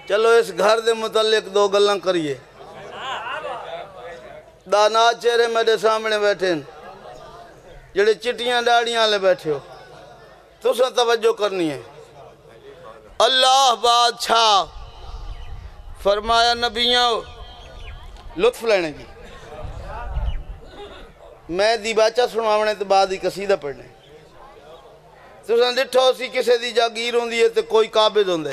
چلو اس گھر دے متعلق دو گلاں کریے دانا چہرے میرے سامنے بیٹھے ہیں جڑے چٹیاں ڈاڑیاں لے بیٹھے ہو تو اسے توجہ کرنی ہے اللہ بادشاہ فرمایا نبیاں لطف لینے کی میں دی باچہ سنوانے تو بعد ہی قصیدہ پڑھنے تو اسے ڈٹھو سی کسے دی جاگیر ہوں دیئے تو کوئی قابض ہوں دے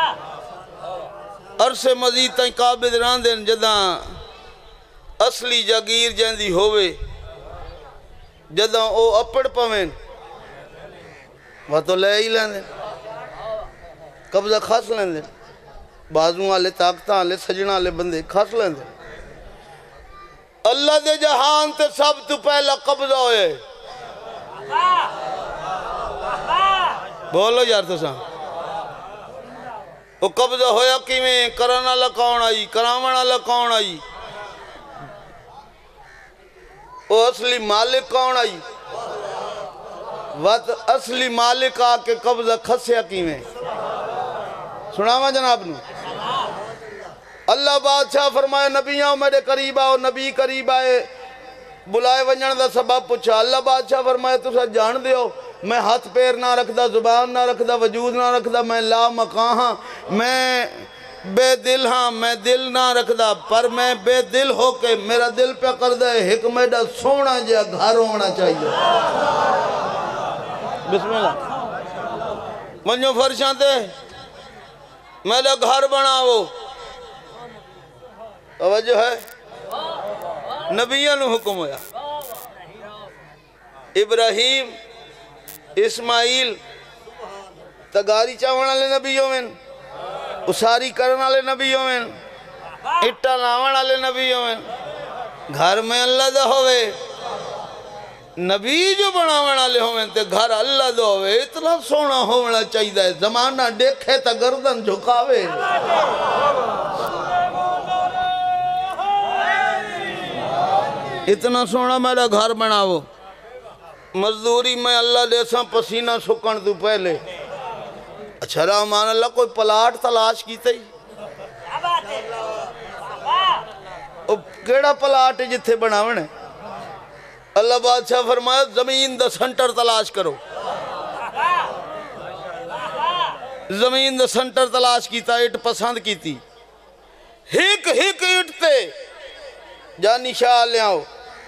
عرصے مزید تائیں قابض ران دیں جداں اصلی جاگیر جیندی ہوئے جداں او اپڑ پویں وہ تو لے ہی لیں دیں قبضہ خاص لیں دیں بازوں آلے طاقتہ آلے سجنہ آلے بندے خاص لیں دیں اللہ دے جہان تے سب تو پہلا قبضہ ہوئے بولو یار تو ساں وہ قبضہ ہویا کیویں کرانا لکاؤن آئی کرامنا لکاؤن آئی وہ اصلی مالک کون آئی وقت اصلی مالک آکے قبضہ کھسیا کیویں سناوا جناب نو اللہ بادشاہ فرمائے نبیاں میرے قریب آؤ نبی قریب آئے بلائے ونجن دا سبب پوچھا اللہ بادشاہ فرمائے تو سا جان دیو میں ہاتھ پیر نہ رکھدا زبان نہ رکھدا وجود نہ رکھدا میں لا مکان ہاں میں بے دل ہاں میں دل نہ رکھدا پر میں بے دل ہو کے میرا دل پہ کر دے حکمہ دا سونا جا گھر ہونا چاہیے بسم اللہ منجو فرشاں دے میرا گھر بناو توجہ ہے نبیوں نے حکم ہویا ابراہیم اسماعیل تگاری چاہونا لے نبیوں میں اساری کرنا لے نبیوں میں اٹھا لاونا لے نبیوں میں گھر میں اللہ دا ہوئے نبی جو بناونا لے ہوئے تے گھر اللہ دا ہوئے اتنا سونا ہونا چاہیے ہے زمانہ دیکھے تا گردن جھکاوے اتنا سونا میرا گھر بناو مزدوری میں اللہ دے ساں پسینہ سکن تو پہلے اچھا رحمان اللہ کوئی پلاٹ تلاش کی تھی کیڑا پلاٹ جتھے بناونے اللہ بادشاہ فرمایا زمین دا سنٹر تلاش کرو زمین دا سنٹر تلاش کیتا اٹ پسند کیتی ہک اٹ تے جانی شاہ لے آؤ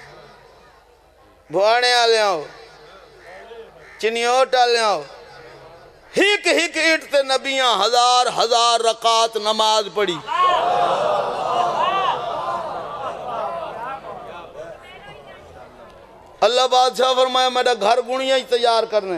بھوانے آلے آؤ چنیوٹ آلے آؤ ہک اٹ تے نبیاں ہزار رکعت نماز پڑھی اللہ بادشاہ فرمایا میرا گھر گنیاں ہی تیار کرنے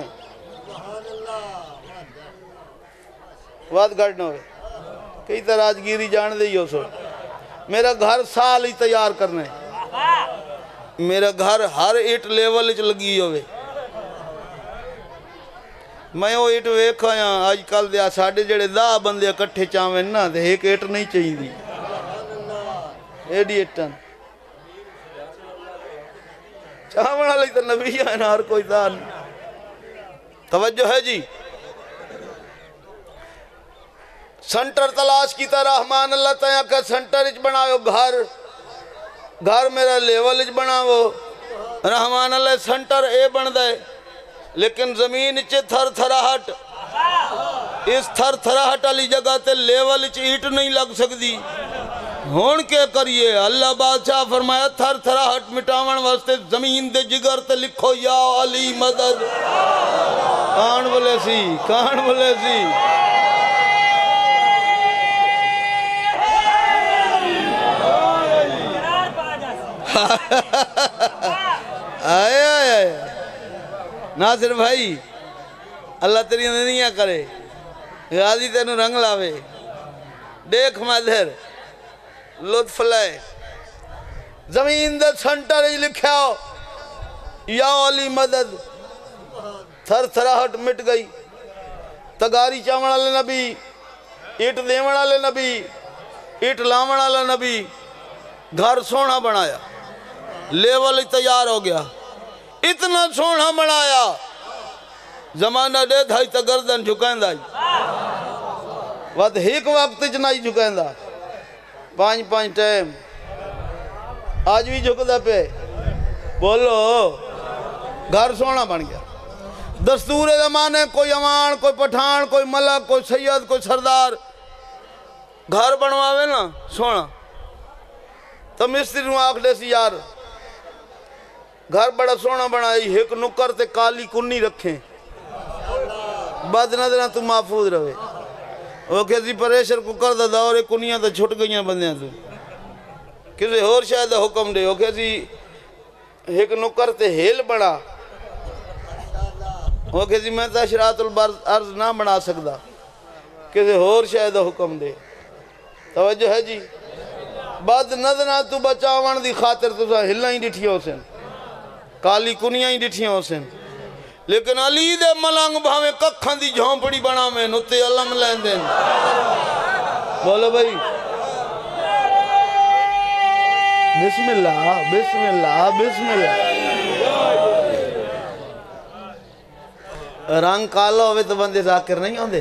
وات گھڑنا ہوئے کئی طرح راجگیری جان دے ہی ہو سو میرا گھر سال ہی تیار کرنے میرا گھر ہر اٹ لیول اچھ لگی ہوئے میں وہ اٹ ویکھا یا آج کل دیا ساڑھے جڑے دا بندے اکٹھے چاہویں نا دے ایک اٹ نہیں چاہیے دی ایڈی اٹن چاہویں علی تو نبی ہے نا ہر کوئی دا نہیں توجہ ہے جی سنٹر تلاش کی تا رحمان اللہ تیاں کا سنٹر اچ بناو گھر میرا لیول اچ بناو رحمان اللہ سنٹر اے بن دے لیکن زمین اچ تھر تھراہٹ اس تھر تھراہٹ علی جگہ تے لیول اچ ایٹ نہیں لگ سکتی ہون کے کریے اللہ بادشاہ فرمایا تھر تھراہٹ مٹاون واسطے زمین دے جگر تے لکھو یا علی مدد کان بولے سی آئے ناصر بھائی اللہ تیری نہیں کرے غازی تینو رنگ لاوے دیکھ مدھر لطف لائے زمین دے سنٹر ہی لکھا ہو یا علی مدد تھر تھراہٹ مٹ گئی تگاری چاوڑ والے نبی اٹ دیوڑ والے نبی اٹ لاوڑ والا نبی گھر سونا بنایا لیول تیار ہو گیا اتنا سونا بنایا زمانہ دے دھائی تا گردن جھکائیں دائی وقت ایک وقت چنائی جھکائیں دا 5 ٹائم آج بھی جھکدا پہ بولو گھر سونا بن گیا دستور زمانے کوئی امان کوئی پٹھان کوئی ملک کوئی سید کوئی سردار گھر بنواوے نا سونا تو مستری نو آکھ دے سی یار گھر بڑا سونا بنائی ایک نکر تے کالی کنی رکھیں بد نظرہ تو محفوظ رہے وہ کسی پریشر کوکر دا دورے کنیاں تو چھٹ گئیاں بندیاں تو کسی اور شاید حکم دے وہ کسی ایک نکر تے ہیل بنا وہ کسی میں تشرات الارض نہ بنا سکتا کسی اور شاید حکم دے توجہ ہے جی بد نظرہ تو بچاوان دی خاطر تو سا ہلنا ہی ڈٹھیا ہو سن کالی کنیاں ہی ڈٹھیا ہو سن لیکن علی دے ملنگ بھاویں ککھاں دی جھونپڑی بنا میں نتے علم لین دین بولو بھائی بسم اللہ بسم اللہ بسم اللہ رنگ کالا ہوئے تو بندے ذاکر نہیں ہوندے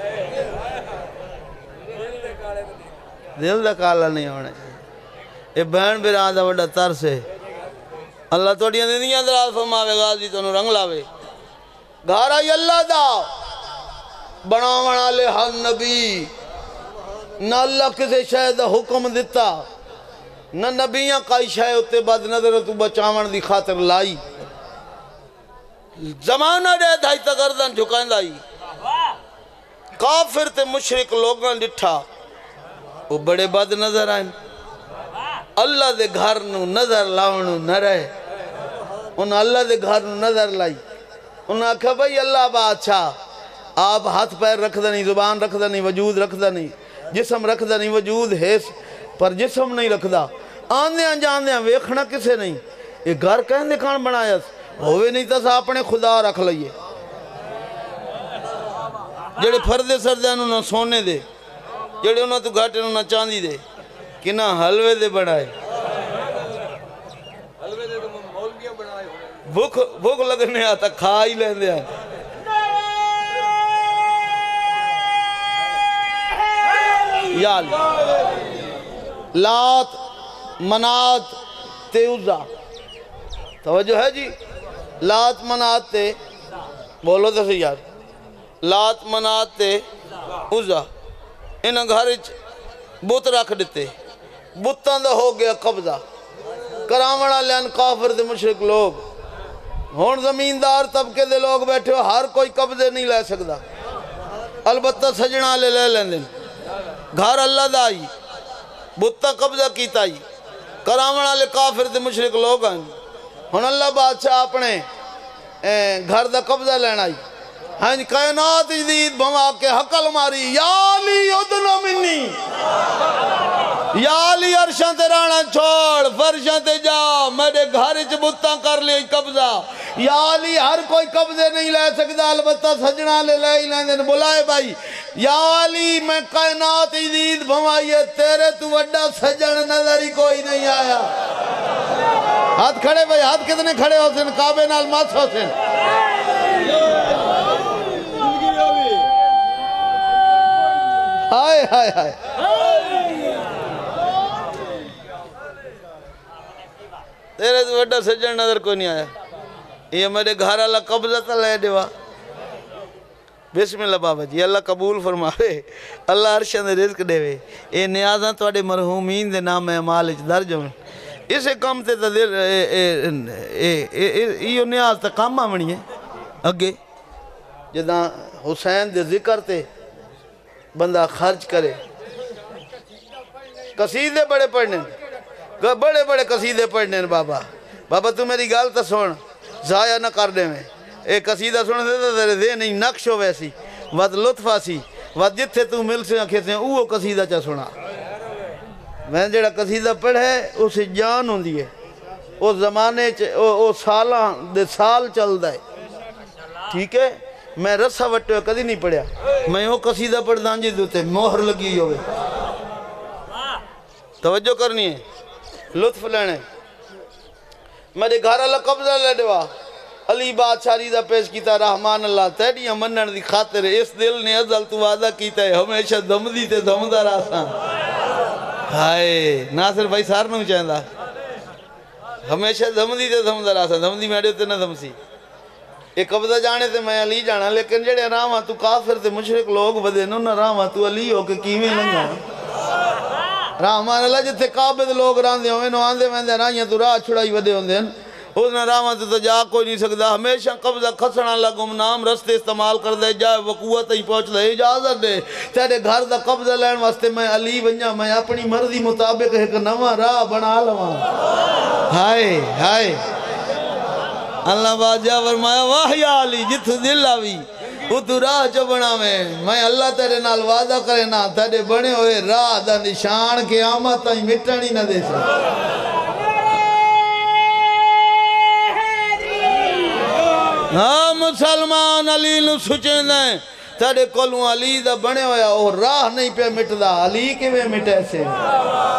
دل دا کالا نہیں ہونا چاہیے یہ بہن بیران دا وڈا ترس ہے اللہ توڑیاں دنیا دراز فرماوے غازی تو رنگ لاوے گھارا ہی اللہ دا بناونا لے ہر نبی نہ اللہ کسے شاید حکم دیتا نہ نبیاں کائی شاید اتے بد نظر تو بچاون دی خاطر لائی زمانہ دے دھائی تگردن جھکائیں لائی کافر تے مشرک لوگاں ڈٹھا وہ بڑے بد نظر آئیں اللہ دے گھر نو نظر لاؤنو نہ رہے انہوں اللہ دے گھر نو نظر لائی انہوں نے کہا بھئی اللہ بادشاہ آپ ہاتھ پیر رکھ دا نہیں زبان رکھ دا نہیں وجود رکھ دا نہیں جسم رکھ دا نہیں وجود ہے پر جسم نہیں رکھ دا آندیاں جاندیاں ویکھنا کسے نہیں یہ گھر کہیں دکھان بنایا ہوئے نہیں تسا اپنے خدا رکھ لئیے جڑے پھردے سردے انہوں نے سونے دے جڑے انہوں تو گھاٹے انہوں نے چاندی دے کنہ حلوے دے بڑھائے بھوک لگنے آتا کھائی لیں دے آئے یا لات منات تے عزا توجہ ہے جی لات منات تے بولو تو یار لات منات تے عزا انہاں گھرچ بت رکھ دیتے بتاں دا ہو گیا قبضہ کراوڑا لین کافر دے مشرک لوگ ہون زمیندار طبقے دے لوگ بیٹھے ہو ہر کوئی قبضے نہیں لے سکتا البتہ سجنہ لے لین دن گھر اللہ دا آئی بتہ قبضہ کیتا آئی کراوڑا لے کافر دے مشرک لوگ آئیں ہون اللہ بادشاہ اپنے گھر دا قبضہ لینا آئی ہاں کائنات جدید بھما کے حقل ماری یا علی ادنو منی یا علی عرشاں تے رانا چھوڑ فرشاں تے جا میرے گھر چ بتاں کر لے قبضہ یا علی ہر کوئی قبضے نہیں لے سکتا البتہ سجنہ لے لے دن بلائے بھائی یا علی میں کائنات جدید بھمائیے تیرے تو وڈا سجن نظر ہی کوئی نہیں آیا ہاتھ کھڑے بھائی ہاتھ کتنے کھڑے ہو سن کعبے نال مس ہو سن ہائے ہائے ہائے تیرے تو وڈا سجن نظر کوئی نہیں آیا یہ میرے گھر اللہ قبضہ تا لے دیوا بسم اللہ بابا جی اللہ قبول فرماوے اللہ عرشاں دے رزق دے وے اے نیازاں توڑے مرحومین دے نام اعمال اچ درج ہون اسے کم تے دل ایو نیاز تا کام آمنی ہے اگے جداں حسین دے ذکر تے بندہ خرچ کرے قصیدے بڑے پڑھنے بڑے بڑے قصیدے پڑھنے بابا تو میری گال تا سن ضائع نہ کر دے میں ایک قصیدہ سن دے تیرے دے نہیں نقش ہو ویسی وقت لطفہ سی وقت جتھے تو مل سے آنکھیں سے اوہ قصیدہ چا سنا میں جڑا قصیدہ پڑھے اسے جان ہوں دیئے اس زمانے او سالاں دے سال چل دائے ٹھیک ہے میں رسہ وٹے ہوئے کدھی نہیں پڑھیا میں وہ قصیدہ پڑھ دانجی دوتے مہر لگی ہوئے توجہ کرنی ہے لطف لینے میرے گھر اللہ قبضہ لے دیوا علی بادشاہی دا پیش کیتا رحمان اللہ تیڑیاں منن دی خاطر اس دل نے ازل تو وعدہ کیتا ہے ہمیشہ دمدی تے دمدار آسان ہائے ناصر بھائی سارنوں چاہندہ ہمیشہ دمدی تے دمدار آسان دمدی میڈیو تے نہ دمسی ایک قبضہ جانے تے میں علی جانا لیکن جڑے راما تو کافر تے مشرک لوگ بدے نو نہ راما تو علی ہو کے کیویں لنگا رحمان اللہ جتے قابد لوگ راندے ہوئے نو آندے میں رائیاں تو راہ چھڑائی ودے ہوندے ہیں اس نے راما تو جا کوئی نہیں سکتا ہمیشہ قبضہ کھسنا لگم نام رستے استعمال کر دے جائے وقوت ہی پہنچ دے اجازت دے تیرے گھر دا قبضہ لین واسطے میں علی بنجا میں اپنی مرضی مطابق ایک نواں راہ بنا لواں ہائے ہائے اللہ بادشاہ فرمایا واہ یا علی جت دل آوی وہ تو راہ چو بنا میں اللہ تیرے نال وعدہ کرے نا تیرے بنے ہوئے راہ دا نشان قیامت تائیں مٹنی نہ دے سکتے ہاں مسلمان علی نو سچیں دیں تیرے کولوں علی دا بنے ہویا وہ راہ نہیں پہ مٹ دا علی کے میں مٹے سے